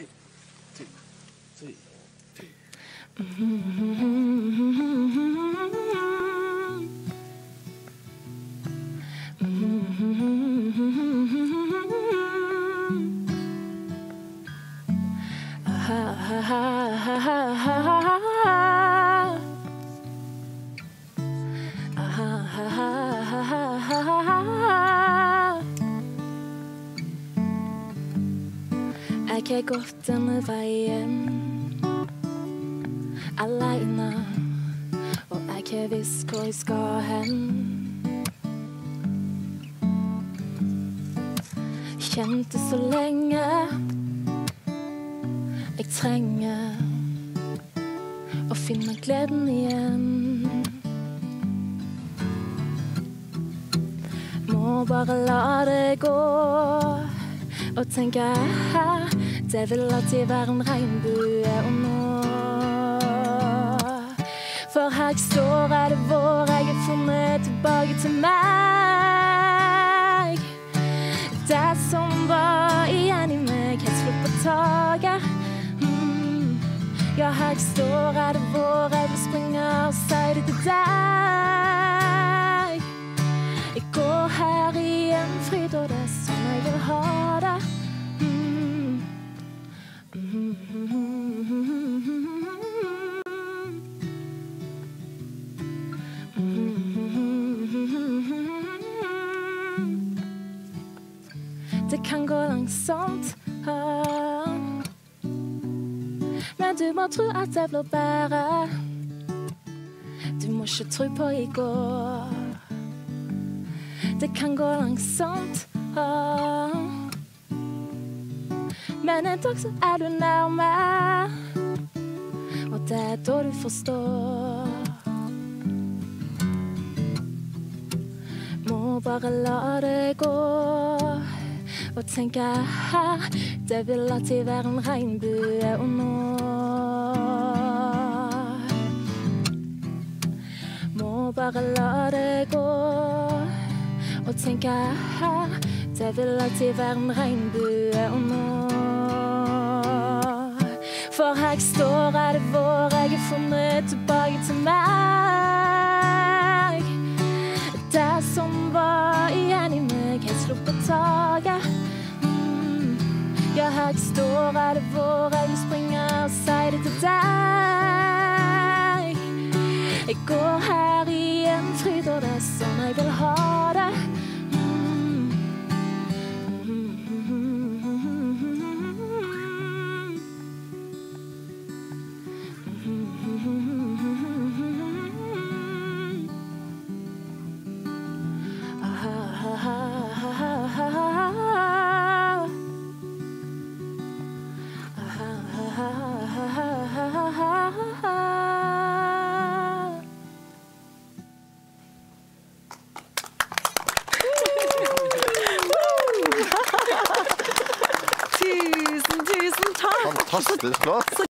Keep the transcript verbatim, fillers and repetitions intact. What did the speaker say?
Hey, two, three. Jeg har gått denne veien alene, og jeg har visst hvor jeg skal hen. Kjente så lenge jeg trenger å finne gleden igjen. Må bare la det gå og tenke det vil alltid være en regnbue og nå. For her jeg står er det vår, jeg er funnet tilbake til meg. Det som var igjen i meg, helt slutt på taget. mm. Ja, her jeg står er det vår, jeg vil springe og si det til deg. Jeg går her i en fryd, og det er sånn jeg vil ha det. Det kan gå langsomt, men du må tro at det blir bedre. Du må ikke tro på i går. Det kan gå langsomt, men en dag så er du nærme, og det er da du forstår. Må bare la det gå og tenke det vil alltid være en regnbue og nå. Må bare la det gå og tenke det vil alltid være en regnbue og nå. For her jeg står er det vår, jeg er funnet tilbake til meg. Det som var igjen i meg, helt slutt på taget. mm. Ja, her jeg står er det vår, jeg vil springe og si det til deg. Jeg går her i en fryd, og det er sånn jeg vil ha det. Fantastisk låt.